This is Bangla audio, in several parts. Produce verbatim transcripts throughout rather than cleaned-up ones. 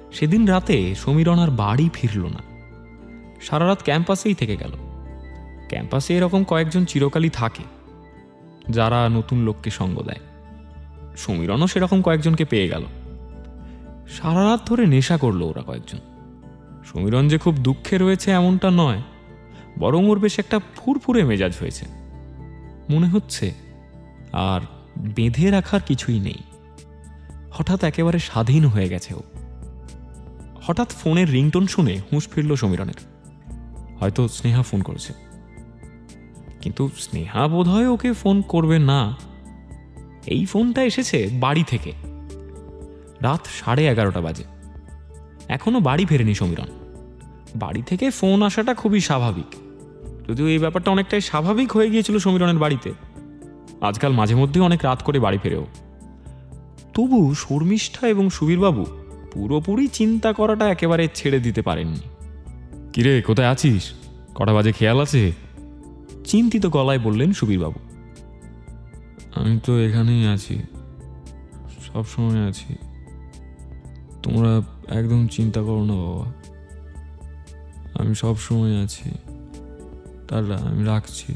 সেদিন রাতে সমীরণ আর বাড়ি ফিরল না, সারা রাত ক্যাম্পাসেই থেকে গেল। ক্যাম্পাসে এরকম কয়েকজন চিরকালই থাকে যারা নতুন লোককে সঙ্গ দেয়। সমীরণও সেরকম কয়েকজনকে পেয়ে গেল। সারা রাত ধরে নেশা করলো ওরা কয়েকজন। সমীরণ যে খুব দুঃখে রয়েছে এমনটা নয়, বরং ওর বেশ একটা ফুরফুরে মেজাজ হয়েছে। মনে হচ্ছে আর বেঁধে রাখার কিছুই নেই। হঠাৎ একেবারে স্বাধীন হয়ে গেছে ও। হঠাৎ ফোনের রিংটোন শুনে হুঁশ ফিরল সমীরণের। হয়তো স্নেহা ফোন করেছে, কিন্তু স্নেহা বোধহয় ওকে ফোন করবে না। এই ফোনটা এসেছে বাড়ি থেকে। রাত সাড়ে এগারোটা বাজে, এখনো বাড়ি ফেরেনি সমীরণ। বাড়ি থেকে ফোন আসাটা খুবই স্বাভাবিক, যদিও এই ব্যাপারটা অনেকটাই স্বাভাবিক হয়ে গিয়েছিল সমীরণের বাড়িতে। আজকাল মাঝে মধ্যেই অনেক রাত করে বাড়ি ফেরেও। তবু শর্মিষ্ঠা এবং সুবীরবাবু পুরোপুরি চিন্তা করাটা একেবারে ছেড়ে দিতে পারেননি। কিরে, কোথায় আছিস? কটা বাজে খেয়াল আছে? চিন্তিত গলায় বললেন সুবীরবাবু। আমি তো এখানেই আছি, সব সময় আছি। তোমরা একদম চিন্তা করো না বাবা, আমি সব সময় আছি। টাটা, আমি রাখছি।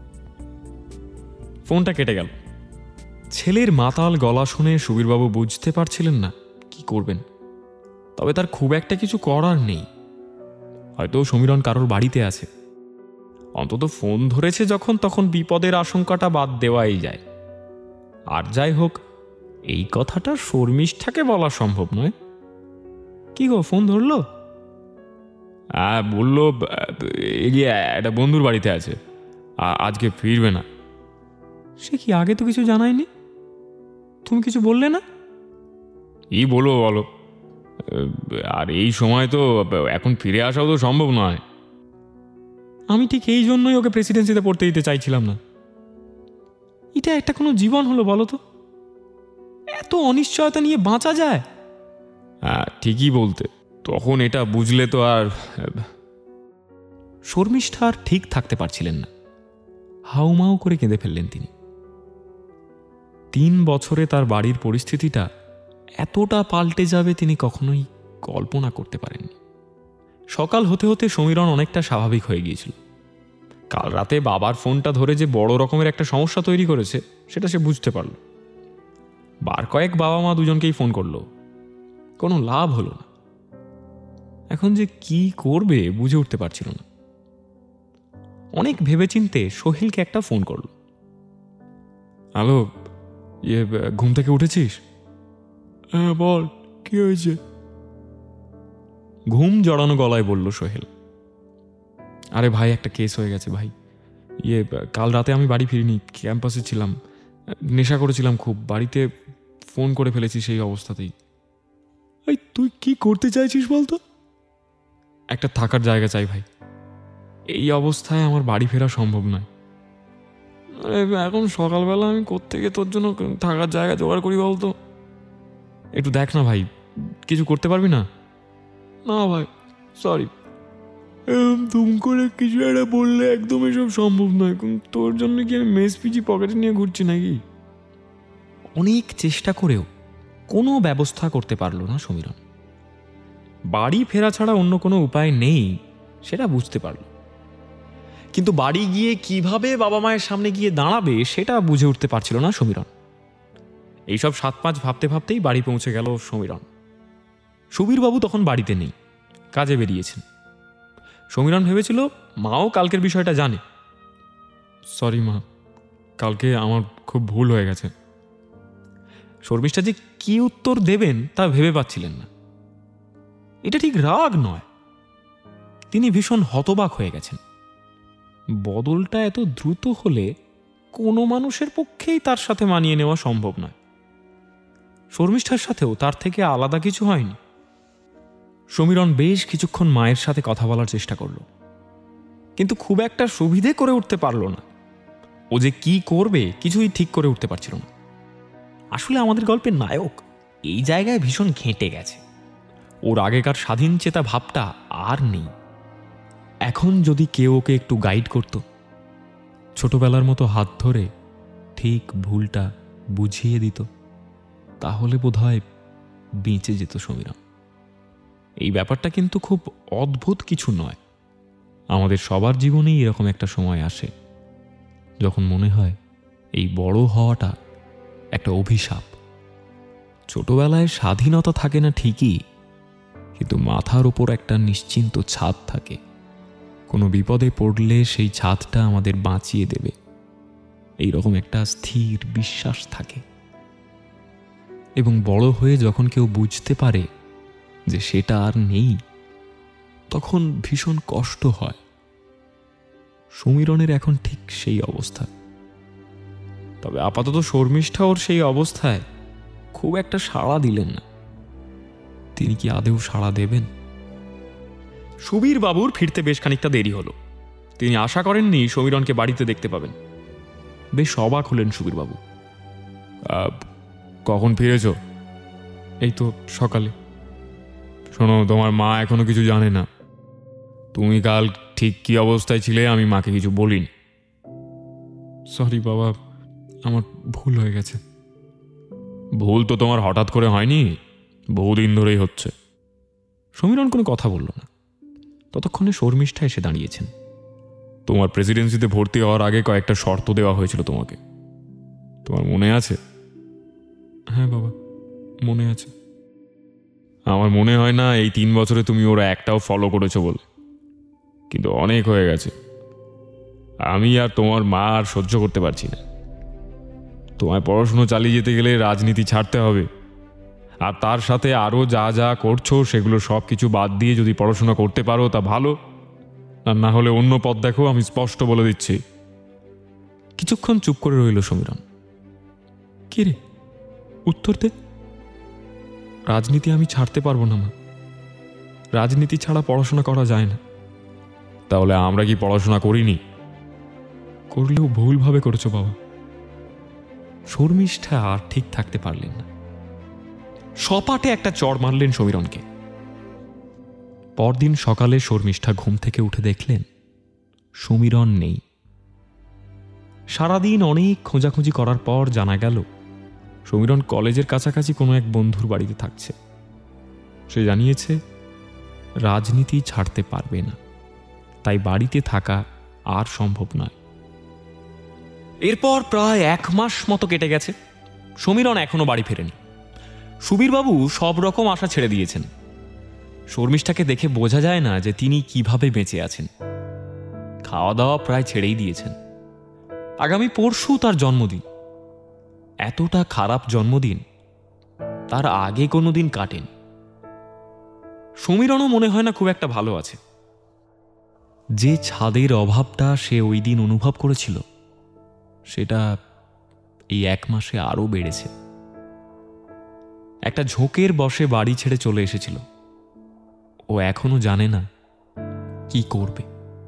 ফোনটা কেটে গেল। ছেলের মাতাল গলা শুনে সুবীরবাবু বুঝতে পারছিলেন না কি করবেন। তবে তার খুব একটা কিছু করার নেই। হয়তো সমীরণ কারোর বাড়িতে আছে। অন্তত ফোন ধরেছে যখন, তখন বিপদের আশঙ্কাটা বাদ দেওয়াই যায়। আর যাই হোক, এই কথাটা শর্মিষ্ঠাকে বলা সম্ভব নয়। কি গো, ফোন ধরলো? হ্যাঁ, বললো এগিয়ে একটা বন্ধুর বাড়িতে আছে, আজকে ফিরবে না। সে কি, আগে তো কিছু জানায়নি? তুমি কিছু বললে না? ই বলবো বলো, আর এই সময় তো এখন ফিরে আসাও তো সম্ভব নয়। আমি ঠিক এই জন্যই ওকে প্রেসিডেন্সিতে পড়তে দিতে চাইছিলাম না। এটা একটা কোনো জীবন হলো বলো তো? এত অনিশ্চয়তা নিয়ে বাঁচা যায়? হ্যাঁ, ঠিকই বলতে, তখন এটা বুঝলে তো আর। শর্মিষ্ঠা আর ঠিক থাকতে পারছিলেন না, হাউমাউ করে কেঁদে ফেললেন তিনি। তিন বছরে তার বাড়ির পরিস্থিতিটা এতটা পাল্টে যাবে তিনি কখনোই কল্পনা করতে পারেননি। সকাল হতে হতে সমীরণ অনেকটা স্বাভাবিক হয়ে গিয়েছিল। কাল রাতে বাবার ফোনটা ধরে যে বড় রকমের একটা সমস্যা তৈরি করেছে সেটা সে বুঝতে পারল। বার কয়েক বাবা মা দুজনকেই ফোন করলো, কোনো লাভ হলো না। এখন যে কি করবে বুঝে উঠতে পারছিল না। অনেক ভেবেচিন্তে সোহেলকে একটা ফোন করলো। হ্যালো, ইয়ে, ঘুম থেকে উঠেছিস? হ্যাঁ বল, কি হয়েছে? ঘুম জড়ানো গলায় বলল সোহেল। আরে ভাই, একটা কেস হয়ে গেছে ভাই। ইয়ে, কাল রাতে আমি বাড়ি ফিরিনি, ক্যাম্পাসে ছিলাম, নেশা করেছিলাম খুব, বাড়িতে ফোন করে ফেলেছি সেই অবস্থাতেই। এই তুই কি করতে চাইছিস বলতো? একটা থাকার জায়গা চাই ভাই, এই অবস্থায় আমার বাড়ি ফেরা সম্ভব নয়। আরে এখন সকালবেলা আমি কোত্থেকে তোর জন্য থাকার জায়গা জোগাড় করি বলতো? একটু দেখ না ভাই, কিছু করতে পারবি না? না ভাই, সরি, এরকম তুম করে কিছু একটা বললে একদম এসব সম্ভব নয়। তোর জন্য কি আমি মেস পিজি পকেটে নিয়ে ঘুরছি নাকি? অনেক চেষ্টা করেও কোনো ব্যবস্থা করতে পারল না সমীরণ। বাড়ি ফেরা ছাড়া অন্য কোনো উপায় নেই সেটা বুঝতে পারল, কিন্তু বাড়ি গিয়ে কিভাবে বাবা মায়ের সামনে গিয়ে দাঁড়াবে সেটা বুঝে উঠতে পারছিল না সমীরণ। এইসব সাত পাঁচ ভাবতে ভাবতেই বাড়ি পৌঁছে গেল সমীরণ। সুবীরবাবু তখন বাড়িতে নেই, কাজে বেরিয়েছেন। সমীরণ ভেবেছিল মাও কালকের বিষয়টা জানে। সরি মা, কালকে আমার খুব ভুল হয়ে গেছে। শর্মিষ্ঠা যে কি উত্তর দেবেন তা ভেবে পাচ্ছিলেন না। এটা ঠিক রাগ নয়, তিনি ভীষণ হতবাক হয়ে গেছেন। বদলটা এত দ্রুত হলে কোনো মানুষের পক্ষেই তার সাথে মানিয়ে নেওয়া সম্ভব নয়। শর্মিষ্ঠার সাথেও তার থেকে আলাদা কিছু হয়নি। সমীরণ বেশ কিছুক্ষণ মায়ের সাথে কথা বলার চেষ্টা করল, কিন্তু খুব একটা সুবিধে করে উঠতে পারল না। ও যে কি করবে কিছুই ঠিক করে উঠতে পারছিল না। আসলে আমাদের গল্পের নায়ক এই জায়গায় ভীষণ ঘেঁটে গেছে। ওর আগেকার স্বাধীন চেতা ভাবটা আর নেই। এখন যদি কেউ ওকে একটু গাইড করত, ছোটবেলার মতো হাত ধরে ঠিক ভুলটা বুঝিয়ে দিত, তাহলে বোধহয় বেঁচে যেত সমীরণ। এই ব্যাপারটা কিন্তু খুব অদ্ভুত কিছু নয়। আমাদের সবার জীবনেই এরকম একটা সময় আসে যখন মনে হয় এই বড় হওয়াটা একটা অভিশাপ। ছোটবেলায় স্বাধীনতা থাকে না ঠিকই, কিন্তু মাথার ওপর একটা নিশ্চিন্ত ছাদ থাকে। কোনো বিপদে পড়লে সেই ছাদটা আমাদের বাঁচিয়ে দেবে, এইরকম একটা স্থির বিশ্বাস থাকে। এবং বড় হয়ে যখন কেউ বুঝতে পারে যে সেটা আর নেই, তখন ভীষণ কষ্ট হয়। সমীরণের এখন ঠিক সেই অবস্থা। তবে আপাতত শর্মিষ্ঠা ওর সেই অবস্থায় খুব একটা সাড়া দিলেন না। তিনি কি আদেও সাড়া দেবেন? সুবীর বাবুর ফিরতে বেশ খানিকটা দেরি হলো। তিনি আশা করেননি সমীরণকে বাড়িতে দেখতে পাবেন। বেশ অবাক হলেন সুবীর বাবু। কখন ফিরেছ? এই তো সকালে। শোনো, তোমার মা এখনো কিছু জানে না। তুমি কাল ঠিক কি অবস্থায় ছিলে আমি মাকে কিছু বলিনি। সরি বাবা, আমার ভুল হয়ে গেছে। ভুল তো তোমার হঠাৎ করে হয়নি, বহুদিন ধরেই হচ্ছে। সমীরণ কোনো কথা বলল না। ততক্ষণে শর্মিষ্ঠা এসে দাঁড়িয়েছেন। তোমার প্রেসিডেন্সিতে ভর্তি হওয়ার আগে কয়েকটা শর্ত দেওয়া হয়েছিল তোমাকে, তোমার মনে আছে? হ্যাঁ বাবা, মনে আছে। আমার মনে হয় না এই তিন বছরে তুমি ওরা একটাও ফলো করেছো বলে, কিন্তু অনেক হয়ে গেছে। আমি আর তোমার মা আর সহ্য করতে পারছি না। তোমায় পড়াশুনো চালিয়ে যেতে গেলে রাজনীতি ছাড়তে হবে, আর তার সাথে আরও যা যা করছো সেগুলো সব কিছু বাদ দিয়ে যদি পড়াশোনা করতে পারো তা ভালো, আর না হলে অন্য পথ দেখো, আমি স্পষ্ট বলে দিচ্ছি। কিছুক্ষণ চুপ করে রইল সমীরণ। কি রে, উত্তর দে। রাজনীতি আমি ছাড়তে পারবো না মা, রাজনীতি ছাড়া পড়াশোনা করা যায় না। তাহলে আমরা কি পড়াশোনা করিনি? করলেও ভুলভাবে করেছো বাবা। শর্মিষ্ঠা আর ঠিক থাকতে পারলেন না, সপাটে একটা চড় মারলেন সমীরণকে। পরদিন সকালে শর্মিষ্ঠা ঘুম থেকে উঠে দেখলেন সমীরণ নেই। সারাদিন অনেক খোঁজাখুঁজি করার পর জানা গেল সমীরণ কলেজের কাছাকাছি কোনো এক বন্ধুর বাড়িতে থাকছে। সে জানিয়েছে রাজনীতি ছাড়তে পারবে না, তাই বাড়িতে থাকা আর সম্ভব নয়। এরপর প্রায় এক মাস মতো কেটে গেছে, সমীরণ এখনো বাড়ি ফেরেনি। সুবীরবাবু সব রকম আশা ছেড়ে দিয়েছেন। শর্মিষ্ঠাকে দেখে বোঝা যায় না যে তিনি কিভাবে বেঁচে আছেন। খাওয়া দাওয়া প্রায় ছেড়েই দিয়েছেন। আগামী পরশু তার জন্মদিন। এতটা খারাপ জন্মদিন তার আগে কোনোদিন কাটেন। সমীরণও মনে হয় না খুব একটা ভালো আছে। যে ছাদের অভাবটা সে ওই দিন অনুভব করেছিল সেটা এই এক মাসে আরো বেড়েছে। একটা ঝোঁকের বসে বাড়ি ছেড়ে চলে এসেছিল। ও এখনো জানে না কি করবে।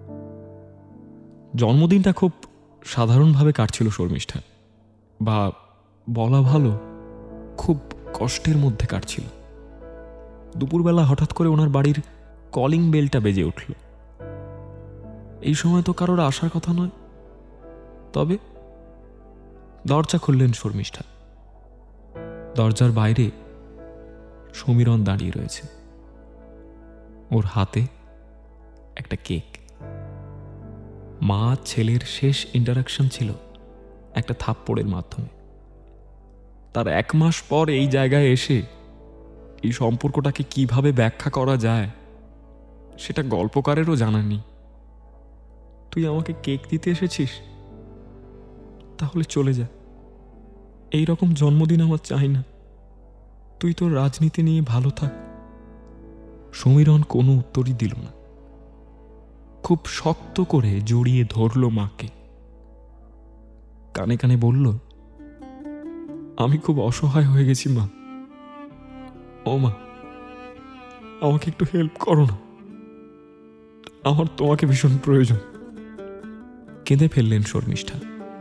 জন্মদিনটা খুব সাধারণভাবে কাটছিল শর্মিষ্ঠা, বা বলা ভালো খুব কষ্টের মধ্যে কাটছিল। দুপুরবেলা হঠাৎ করে ওনার বাড়ির কলিং বেলটা বেজে উঠল। এই সময় তো কারোর আসার কথা নয়, তবে দরজা খুললেন শর্মিষ্ঠা। দরজার বাইরে সমীরণ দাঁড়িয়ে রয়েছে, ওর হাতে একটা কেক। মা ছেলের শেষ ইন্টারাকশন ছিল একটা থাপ্পড়ের মাধ্যমে। তার এক মাস পর এই জায়গায় এসে এই সম্পর্কটাকে কিভাবে ব্যাখ্যা করা যায় সেটা গল্পকারেরও জানা নেই। তুই আমাকে কেক দিতে এসেছিস, তাহলে চলে যা। এই রকম জন্মদিন আমার চাই না। তুই তোর রাজনীতি নিয়ে ভালো থাক। সমীরণ কোনো উত্তরই দিল না। খুব শক্ত করে জড়িয়ে ধরল মাকে। কানে কানে বলল, আমি খুব অসহায় হয়ে গেছি মা। ও মা, আমাকে একটু হেল্প করো না, আমার তোমাকে ভীষণ প্রয়োজন। কেঁদে ফেললেন শর্মিষ্ঠা।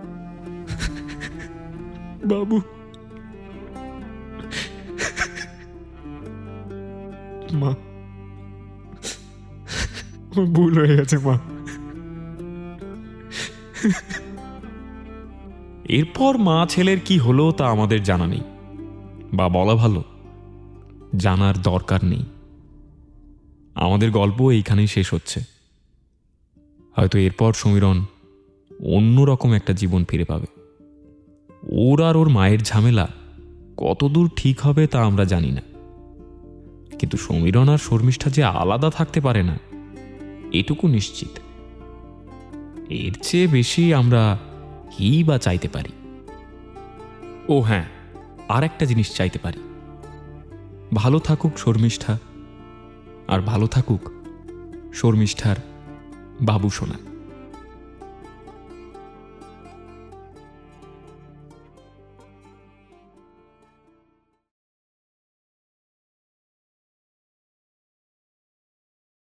বাবু, মা, ভুল হয়ে গেছে মা। এরপর মা ছেলের কি হলো তা আমাদের জানা নেই, বা বলা ভালো জানার দরকার নেই। আমাদের গল্প এইখানেই শেষ হচ্ছে। হয়তো এরপর সমীরণ অন্যরকম একটা জীবন ফিরে পাবে। ওর আর ওর মায়ের ঝামেলা কতদূর ঠিক হবে তা আমরা জানি না, কিন্তু সমীরণ আর শর্মিষ্ঠা যে আলাদা থাকতে পারে না এটুকু নিশ্চিত। এর চেয়ে বেশি আমরা কি বা চাইতে পারি? ও হ্যাঁ, আর একটা জিনিস চাইতে পারি, ভালো থাকুক শর্মিষ্ঠা, আর ভালো থাকুক শর্মিষ্ঠার বাবু সোনা।